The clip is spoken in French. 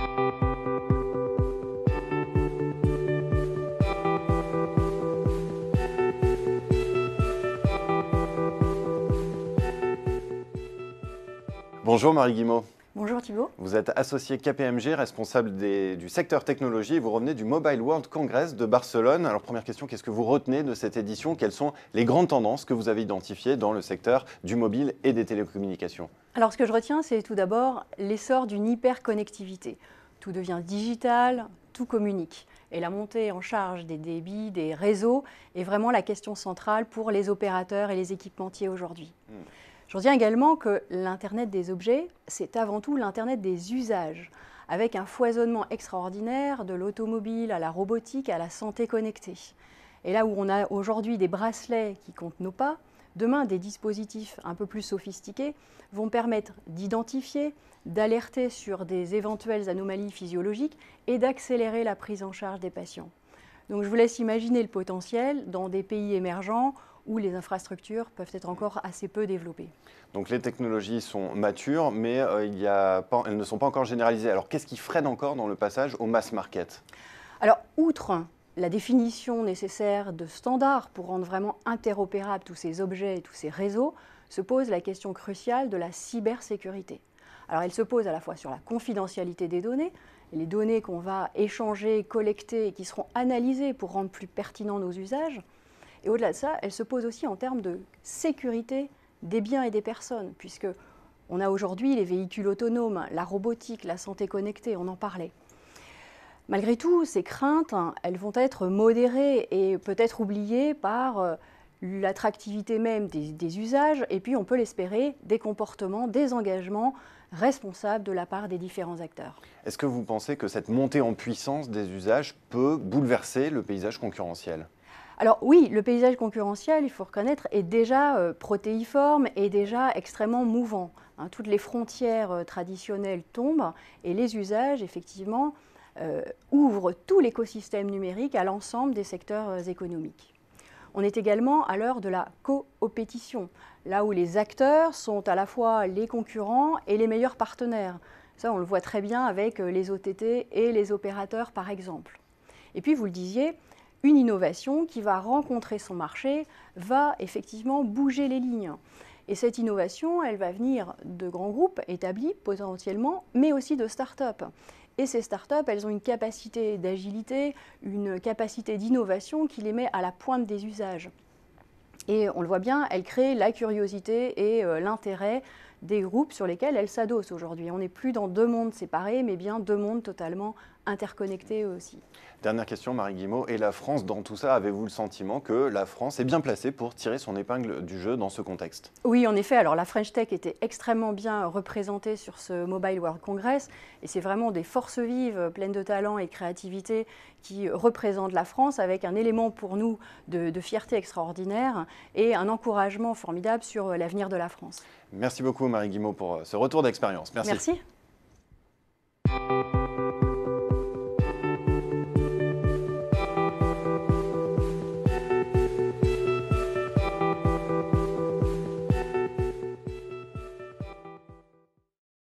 Bonjour Marie Guillemot. Bonjour Thibault. Vous êtes associé KPMG, responsable du secteur technologie et vous revenez du Mobile World Congress de Barcelone. Alors première question, qu'est-ce que vous retenez de cette édition? Quelles sont les grandes tendances que vous avez identifiées dans le secteur du mobile et des télécommunications? Alors ce que je retiens, c'est tout d'abord l'essor d'une hyperconnectivité. Tout devient digital, tout communique. Et la montée en charge des débits, des réseaux est vraiment la question centrale pour les opérateurs et les équipementiers aujourd'hui. Je retiens également que l'Internet des objets, c'est avant tout l'Internet des usages, avec un foisonnement extraordinaire de l'automobile à la robotique, à la santé connectée. Et là où on a aujourd'hui des bracelets qui comptent nos pas, demain des dispositifs un peu plus sophistiqués vont permettre d'identifier, d'alerter sur des éventuelles anomalies physiologiques et d'accélérer la prise en charge des patients. Donc je vous laisse imaginer le potentiel dans des pays émergents où les infrastructures peuvent être encore assez peu développées. Donc les technologies sont matures, mais elles ne sont pas encore généralisées. Alors qu'est-ce qui freine encore dans le passage au mass market? Alors, outre la définition nécessaire de standards pour rendre vraiment interopérables tous ces objets et tous ces réseaux, se pose la question cruciale de la cybersécurité. Alors elle se pose à la fois sur la confidentialité des données, les données qu'on va échanger, collecter et qui seront analysées pour rendre plus pertinents nos usages. Et au-delà de ça, elle se pose aussi en termes de sécurité des biens et des personnes, puisque on a aujourd'hui les véhicules autonomes, la robotique, la santé connectée, on en parlait. Malgré tout, ces craintes, elles vont être modérées et peut-être oubliées par l'attractivité même des usages, et puis on peut l'espérer, des comportements, des engagements responsables de la part des différents acteurs. Est-ce que vous pensez que cette montée en puissance des usages peut bouleverser le paysage concurrentiel? Alors oui, le paysage concurrentiel, il faut reconnaître, est déjà protéiforme et déjà extrêmement mouvant. Toutes les frontières traditionnelles tombent et les usages, effectivement, ouvrent tout l'écosystème numérique à l'ensemble des secteurs économiques. On est également à l'heure de la coopétition, là où les acteurs sont à la fois les concurrents et les meilleurs partenaires. Ça, on le voit très bien avec les OTT et les opérateurs, par exemple. Et puis, vous le disiez, une innovation qui va rencontrer son marché va effectivement bouger les lignes. Et cette innovation, elle va venir de grands groupes établis potentiellement, mais aussi de start-up. Et ces start-up, elles ont une capacité d'agilité, une capacité d'innovation qui les met à la pointe des usages. Et on le voit bien, elles créent la curiosité et l'intérêt des groupes sur lesquels elles s'adossent aujourd'hui. On n'est plus dans deux mondes séparés, mais bien deux mondes totalement interconnectés eux aussi. Dernière question, Marie Guillemot. Et la France, dans tout ça, avez-vous le sentiment que la France est bien placée pour tirer son épingle du jeu dans ce contexte? Oui, en effet. Alors la French Tech était extrêmement bien représentée sur ce Mobile World Congress. Et c'est vraiment des forces vives, pleines de talent et de créativité, qui représentent la France avec un élément pour nous de fierté extraordinaire et un encouragement formidable sur l'avenir de la France. Merci beaucoup, Marie Guillemot, pour ce retour d'expérience. Merci. Merci.